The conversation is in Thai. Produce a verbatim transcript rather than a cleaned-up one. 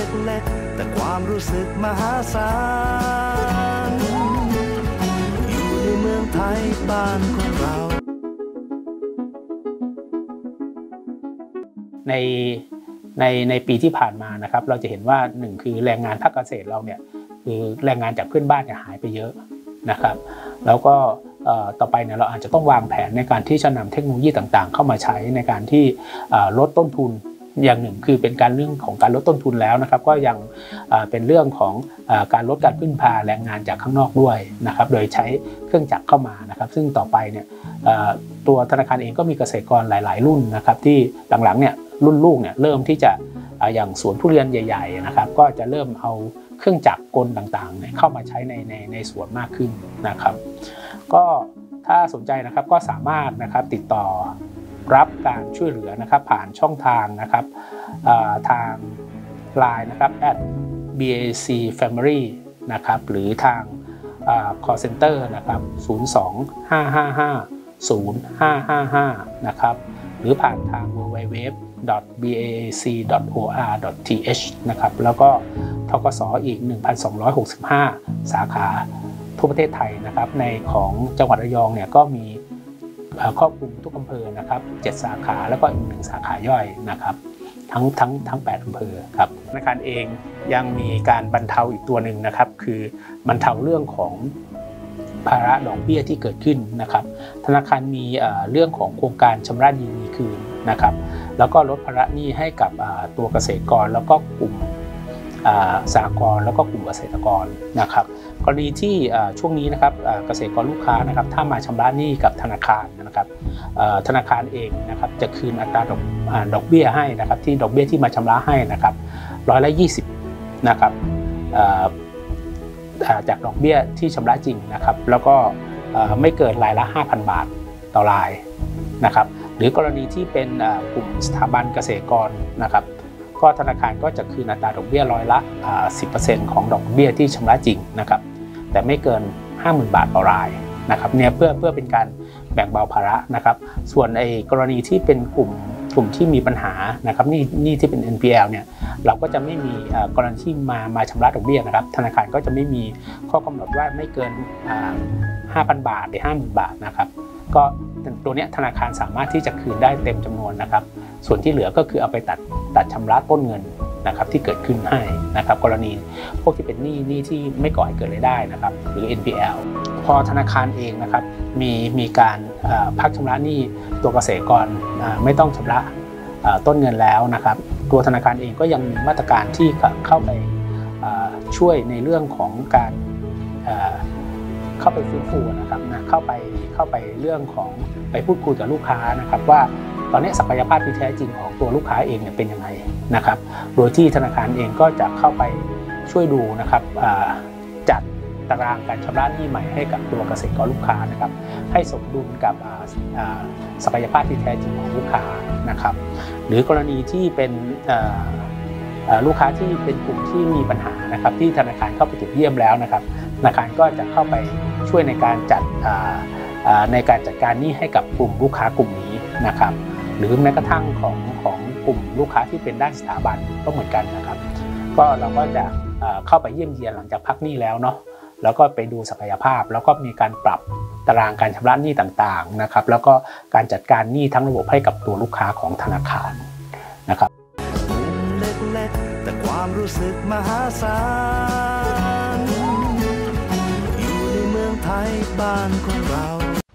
เล็กๆแต่ความรู้สึกมหาศาลอยู่ในเมืองไทยบ้านของเราในในในปีที่ผ่านมานะครับเราจะเห็นว่าหนึ่งคือแรงงานภาคเกษตรเราเนี่ยคือแรงงานจากเพื่อนบ้านเนี่ยหายไปเยอะนะครับแล้วก็ต่อไปเนี่ยเราอาจจะต้องวางแผนในการที่จะนำเทคโนโลยีต่างๆเข้ามาใช้ในการที่ลดต้นทุนอย่างหนึ่งคือเป็นการเรื่องของการลดต้นทุนแล้วนะครับก็ยังเป็นเรื่องของการลดการพึ่งพาแรงงานจากข้างนอกด้วยนะครับโดยใช้เครื่องจักรเข้ามานะครับซึ่งต่อไปเนี่ยตัวธนาคารเองก็มีเกษตรกรหลายๆรุ่นนะครับที่หลังๆเนี่ยรุ่นลูกเนี่ยเริ่มที่จะอย่างสวนทุเรียนใหญ่ๆนะครับก็จะเริ่มเอาเครื่องจักรกลต่างๆเนี่ยเข้ามาใช้ในในในสวนมากขึ้นนะครับก็ถ้าสนใจนะครับก็สามารถนะครับติดต่อรับการช่วยเหลือนะครับผ่านช่องทางนะครับทาง ไลน์ นะครับ แอท บี เอ ซี แฟมิลี่ นะครับหรือทาง call center นะครับ ศูนย์ สอง ห้า ห้า ห้า ศูนย์ ห้า ห้า ห้า นะครับหรือผ่านทาง ดับเบิลยู ดับเบิลยู ดับเบิลยู ดอท บี เอ ซี ดอท โอ อาร์ ดอท ที เอช นะครับแล้วก็ธกส.อีก หนึ่งพันสองร้อยหกสิบห้า สาขาทั่วประเทศไทยนะครับในของจังหวัดระยองเนี่ยก็มีครอบคลุมทุกอำเภอนะครับเจ็ดสาขาแล้วก็อีกหนึ่งสาขาย่อยนะครับทั้งทั้งทั้งแปดอำเภอครับธนาคารเองยังมีการบรรเทาอีกตัวหนึ่งนะครับคือบรรเทาเรื่องของภาระดอกเบี้ยที่เกิดขึ้นนะครับธนาคารมีเรื่องของโครงการชำระหนี้มีคืนนะครับแล้วก็ลดภาระหนี้ให้กับตัวเกษตรกรแล้วก็กลุ่มสหกรณ์แล้วก็กลุ่มเกษตรกรนะครับกรณีที่ช่วงนี้นะครับเกษตรกรลูกค้านะครับถ้ามาชำระหนี้กับธนาคารนะครับธนาคารเองนะครับจะคืนอัตราดอกดอกเบี้ยให้นะครับที่ดอกเบี้ยที่มาชำระให้นะครับร้อยละยี่สิบนะครับจากดอกเบี้ยที่ชำระจริงนะครับแล้วก็ไม่เกินรายละ ห้าพัน บาทต่อรายนะครับหรือกรณีที่เป็นกลุ่มสถาบันเกษตรกรนะครับก็ธนาคารก็จะคืนอัตราดอกเบี้ยร้อยละ สิบเปอร์เซ็นต์ ของดอกเบี้ยที่ชำระจริงนะครับแต่ไม่เกิน ห้าหมื่น บาทต่อรายนะครับเนี่ยเพื่อเพื่อเป็นการแบ่งเบาภาระนะครับส่วนไอ้กรณีที่เป็นกลุ่มกลุ่มที่มีปัญหานะครับนี่นี่ที่เป็น เอ็น พี แอล เนี่ยเราก็จะไม่มีกรณีที่มามาชำระดอกเบี้ยนะครับธนาคารก็จะไม่มีข้อกำหนดว่าไม่เกิน ห้าพัน บาทหรือ ห้าหมื่น บาทนะครับก็ตัวนี้ธนาคารสามารถที่จะคืนได้เต็มจำนวนนะครับส่วนที่เหลือก็คือเอาไปตัดตัดชำระต้นเงินนะครับที่เกิดขึ้นให้นะครับกรณีพวกที่เป็นหนี้หนี้ที่ไม่ก่อให้เกิดรายได้นะครับหรือ เอ็น พี แอล พอธนาคารเองนะครับมีมีการพักชำระหนี้ตัวเกษตรกรไม่ต้องชำระต้นเงินแล้วนะครับตัวธนาคารเองก็ยังมีมาตรการที่เข้าไปช่วยในเรื่องของการเข้าไปฟื้นฟูนะครับนะเข้าไปเข้าไปเรื่องของไปพูดคุยกับลูกค้านะครับว่าตอนนี้ศักยภาพที่แท้จริงของตัวลูกค้าเองเนี่ยเป็นยังไงนะครับโดยที่ธนาคารเองก็จะเข้าไปช่วยดูนะครับจัดตารางการชำระหนี้ใหม่ให้กับตัวเกษตรกรลูกค้านะครับให้สมดุลกับศักยภาพที่แท้จริงของลูกค้านะครับหรือกรณีที่เป็นลูกค้าที่เป็นกลุ่มที่มีปัญหานะครับที่ธนาคารเข้าไปตรวจเยี่ยมแล้วนะครับธนาคารก็จะเข้าไปช่วยในการจัดในการจัดการหนี้ให้กับกลุ่มลูกค้ากลุ่มนี้นะครับหรือแม้กระทั่งของของกลุ่มลูกค้าที่เป็นด้านสถาบันก็เหมือนกันนะครับก็เราก็จะเข้าไปเยี่ยมเยียนหลังจากพักหนี้แล้วเนาะแล้วก็ไปดูศักยภาพแล้วก็มีการปรับตารางการชำระหนี้ต่างๆนะครับแล้วก็การจัดการหนี้ทั้งระบบให้กับตัวลูกค้าของธนาคารนะครับเล็กๆแต่ความรู้สึกมหาศาลอยู่ในเมืองไทยบ้านของเรา